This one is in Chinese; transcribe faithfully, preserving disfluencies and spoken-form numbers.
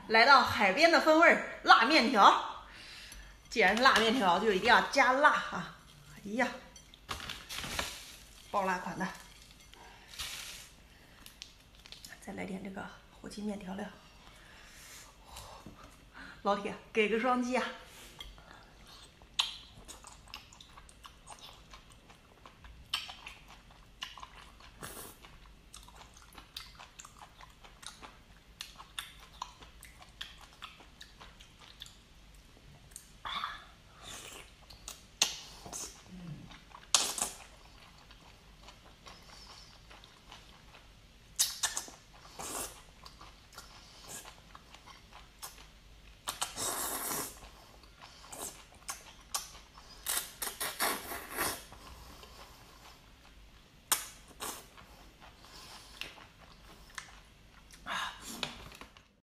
来到海边的风味儿辣面条。既然是辣面条，就一定要加辣啊！哎呀，爆辣款的。再来点这个火鸡面调料。老铁，给个双击啊！